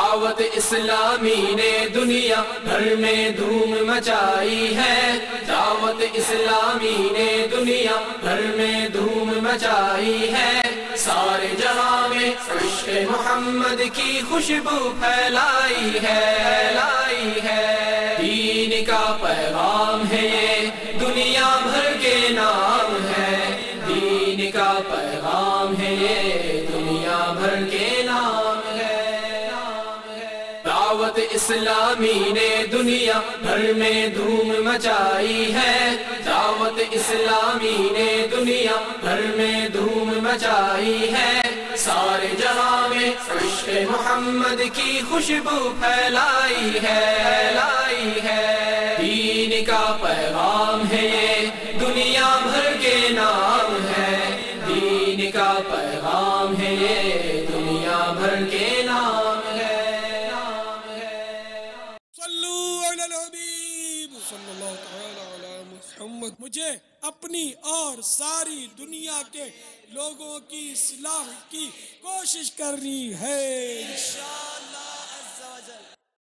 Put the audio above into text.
دعوت اسلامی نے دنیا بھر میں دھوم مچائی ہے، دعوت اسلامی نے دنیا بھر میں دھوم مچائی ہے، سارے جہاں میں عشق محمد کی خوشبو پھیلائی ہے، دین کا پیغام ہے یہ دنیا بھر کے نام ہے، دین کا پیغام ہے یہ دنیا بھر کے نام ہے۔ دعوت اسلامی نے دنیا بھر میں دھوم مچائی ہے، دعوت اسلامی نے دنیا بھر میں دھوم مچائی ہے، سارے جہاں میں عشق محمد کی خوشبو پھیلائی ہے، دین کا پیغام ہے یہ دنیا بھر کے نام ہے، دین کا پیغام ہے یہ دنیا بھر کے نام ہے۔ صلو علی الحبیب صلی اللہ تعالی علی محمد۔ مجھے اپنی اور ساری دنیا کے لوگوں کی اصلاح کی کوشش کرنی ہے۔